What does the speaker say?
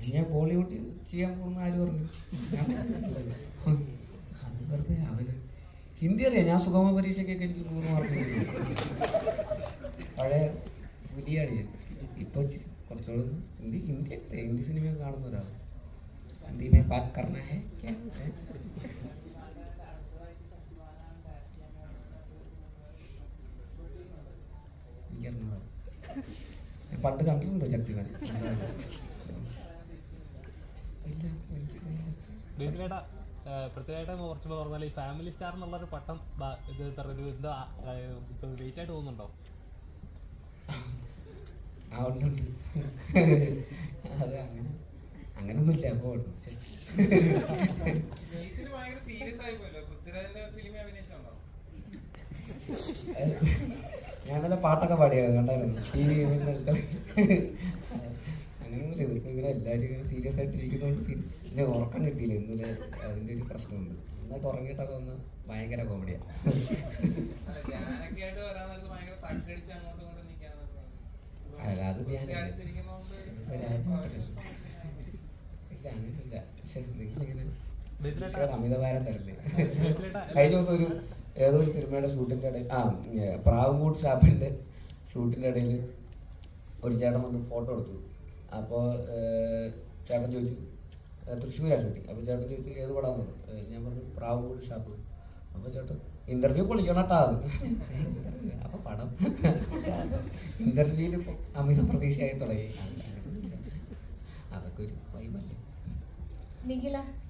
ഞാൻ ബോളിവുഡ് ചെയ്യാൻ പോകുന്ന ആര് പറഞ്ഞു? അത് വെറുതെ അവര് ഹിന്ദി അറിയാം. ഞാൻ സുഗമ പരീക്ഷയ്ക്കൊക്കെ എനിക്ക് 100 മാർക്ക് പഴയ പുലിയാണ് ഞാൻ. ഇപ്പൊ കുറച്ചുകൂടെ ഹിന്ദി ഒക്കെ അറിയാം. ഹിന്ദി സിനിമയൊക്കെ കാണുന്ന ഒരാൾ. ഹിന്ദി മേ ബാത് കർണ ഹൈ ക്യാ? എനിക്കറിഞ്ഞൂടാ. ഞാൻ പണ്ട് കണ്ടിട്ടുണ്ടോ ശക്തിമാൻ? ബേസിലേട്ടാ പ്രത്യേകമായിട്ട് കുറച്ച് പറഞ്ഞാൽ ഈ ഫാമിലി സ്റ്റാർ എന്നുള്ളൊരു പട്ടം ഇത് എന്താ വെയിറ്റ് ആയിട്ട് തോന്നുന്നുണ്ടോ? ഉണ്ട്. അത് അങ്ങനൊന്നുമില്ല. അപ്പോൾ ഞാനല്ല പാട്ടൊക്കെ പാടിയത് കണ്ടായിരുന്നു. അങ്ങനെയൊന്നുമില്ല. ഇതിപ്പോൾ ഇങ്ങനെ എല്ലാവരും ഇങ്ങനെ സീരിയസ് ആയിട്ട് ഇരിക്കുന്നതുകൊണ്ട് പിന്നെ ഉറക്കം കിട്ടിയില്ല. ഇന്നലെ അതിൻ്റെ ഒരു പ്രശ്നമുണ്ട്. എന്നിട്ട് ഉറങ്ങിയിട്ടൊക്കെ ഒന്ന് ഭയങ്കര കോമഡിയാണ്. അല്ല അത് ധ്യാനില്ല. അങ്ങനെയില്ല. നിങ്ങളിങ്ങനെ അമിതഭാരം തരല്ലേ. കഴിഞ്ഞ ദിവസം ഏതോ ഒരു സിനിമയുടെ ഷൂട്ടിൻ്റെ ഇടയിൽ പ്രാവുകൂട്ട് ഷാപ്പിൻ്റെ ഷൂട്ടിൻ്റെ ഇടയിൽ ഒരു ചേട്ടൻ വന്ന് ഫോട്ടോ എടുത്തു. അപ്പോൾ ചേട്ടൻ ചോദിച്ചു തൃശ്ശൂരാണ് ഷൂട്ടിങ്. അപ്പോൾ ചേട്ടൻ ചോദിച്ചു ഏത് പടാന്ന്? ഞാൻ പറഞ്ഞു പ്രാവുകൂട്ട് ഷാപ്പ്. അപ്പോൾ ചേട്ടൻ ഇന്റർവ്യൂ പൊളിക്കണട്ടാ. അപ്പോൾ പടം ഇന്റർവ്യൂവിൽ ഇപ്പോൾ അമിത പ്രതീക്ഷയായി തുടങ്ങി. അതൊക്കെ ഒരു വൈബല്ലേ.